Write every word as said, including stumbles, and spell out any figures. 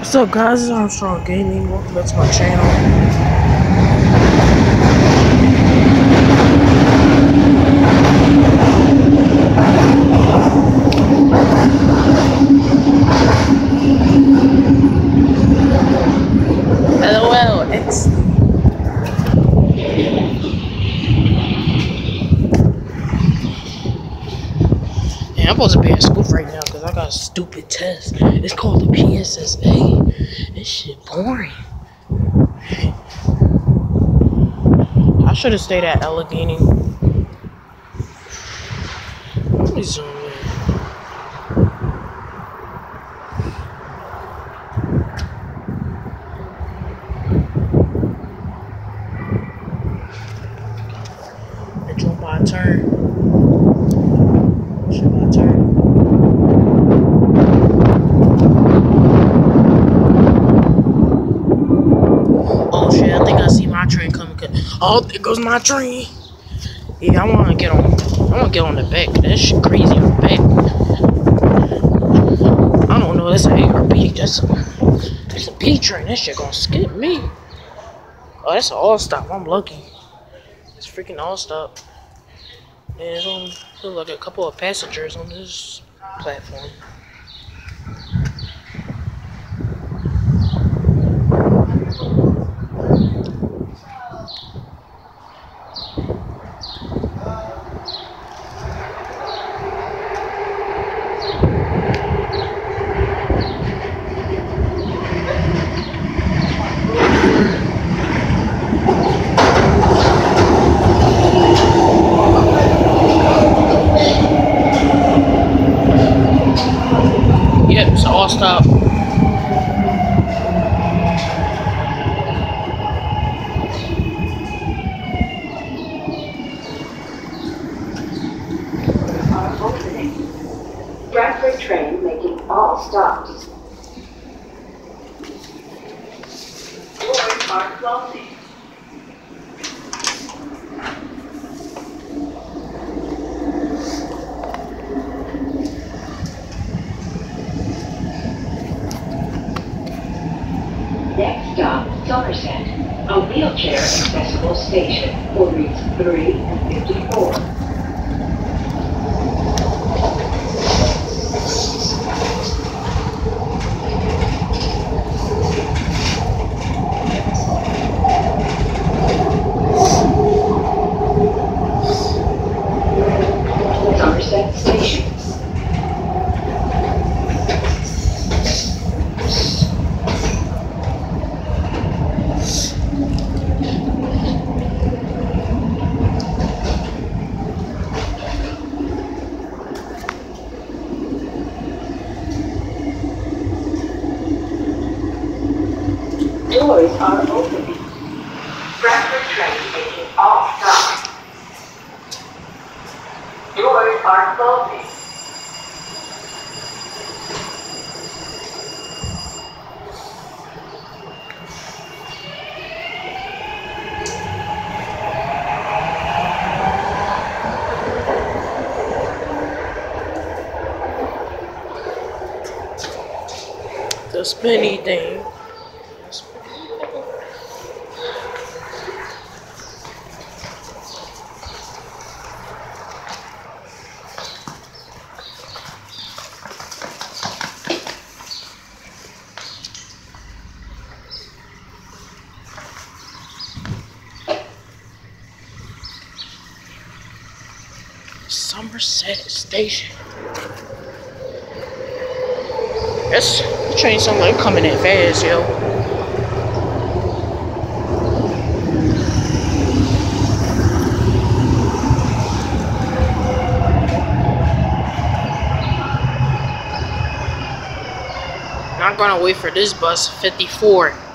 What's up, guys? This is Armstrong Gaming. Welcome back to my channel. LOL, X. Yeah, I'm supposed to be at school right now because I got a stupid test. It's called the P S S A. This shit boring. I should have stayed at Allegheny. Let me zoom in. It's on my turn. It's my turn. Oh shit, I think I see my train coming. Oh, there goes my train. Yeah, I wanna get on I wanna get on the back. That shit crazy on the back. I don't know, that's an A or B. That's a that's a B train. That shit gonna skip me. Oh, that's an all stop. I'm lucky. It's freaking all stop. And there's only like a couple of passengers on this platform. Yep, it's all stop. Frankford train making all stops. Doors are closing. Next stop, Somerset, a wheelchair accessible station for routes three and fifty-four. Somerset Station. Doors are opening. Frankford train making all stops. Doors are closing. The spinny thing. Somerset Station. That's the train sound like coming in fast, yo. I'm gonna wait for this bus, fifty-four.